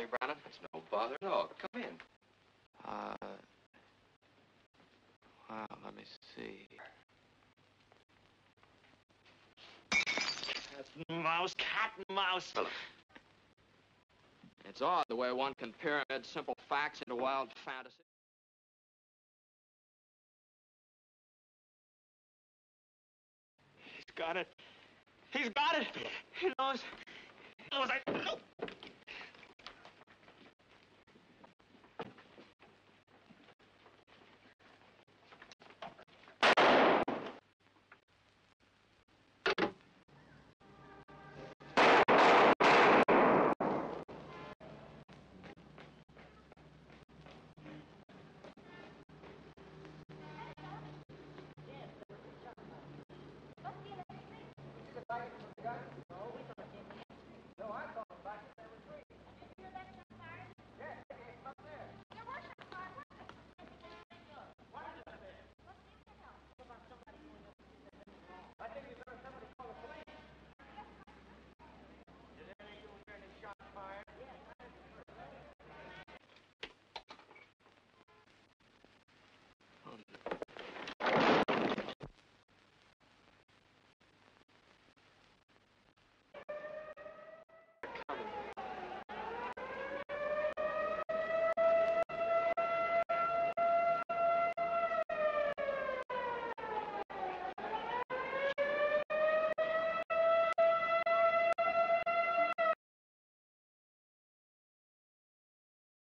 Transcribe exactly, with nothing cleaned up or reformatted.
bother you, Brandon? It's no bother at all. Come in. Uh, well, let me see. Cat and mouse, cat and mouse. Hello. It's odd the way one can pyramid simple facts into wild fantasy. He's got it. He's got it. He knows. He knows I...